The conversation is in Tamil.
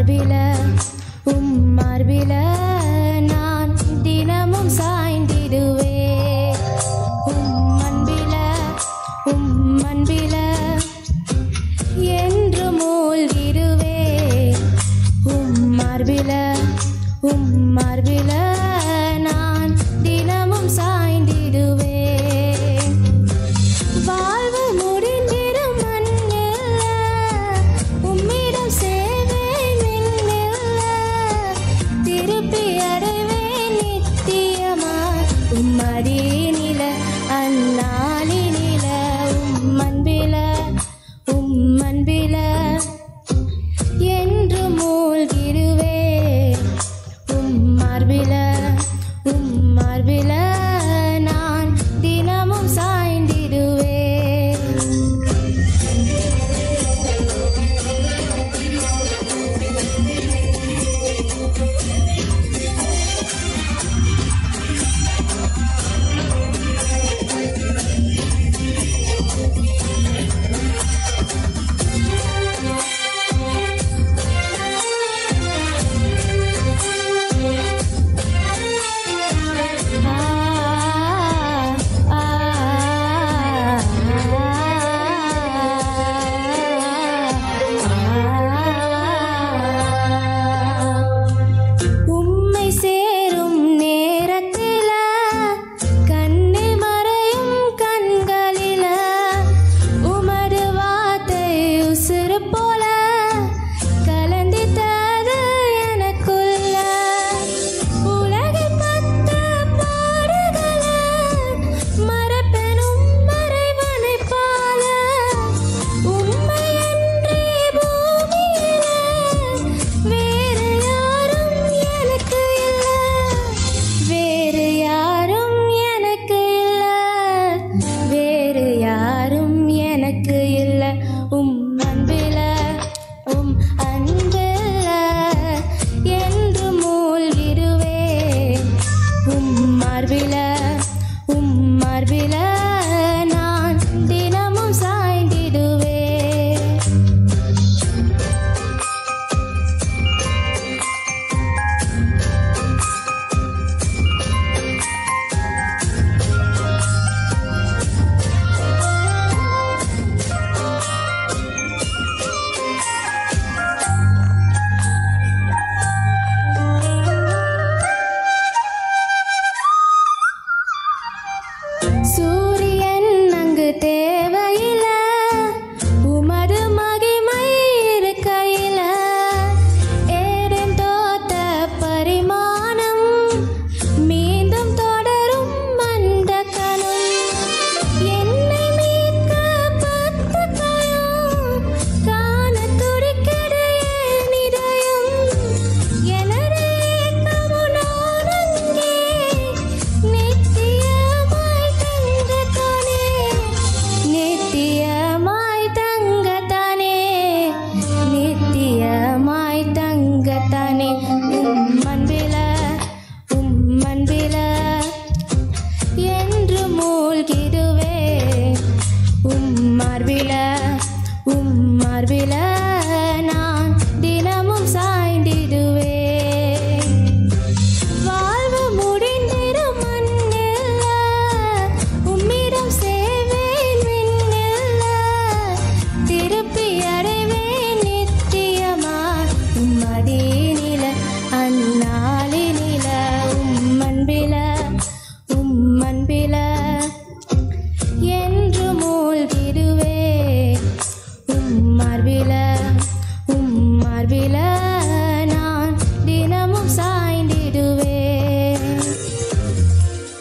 மார்பில நான் தினமும் சாய்ந்திடுவேன். அன்பில என்று மூழ்கிடுவேன். மார்பில நான் தினமும் சாய்ந்திடுவேன். வாழ்வு முடிந்திடும் மண்ணில் உம்மிடம் சேவேன் விண்ணில். திருப்பி அடைவேன் நித்தியமாய் உம்மடியினில அந்நாளினில. அன்பில என்று மூழ்கிடுவேன். மார்பில நான் தினமும் சாய்ந்திடுவேன். அன்பில என்று மூழ்கிடுவேன். மார்பில நான் தினமும் சாய்ந்திடுவேன். சூரியன் அங்கு தேவையில்ல, உமது மகிமை இருக்கையில. ஏதேன் தோட்ட பரிமாணம் மீண்டும் தொடரும் அந்த கணம். என்னை மீட்க பத்து கயம் காண துடிக்கிற என் இதயம். எனது ஏக்கமும் நான் அங்கே நித்தியமாய் தங்கத்தானே. அன்பில என்று மூழ்கிடுவேன். மார்பில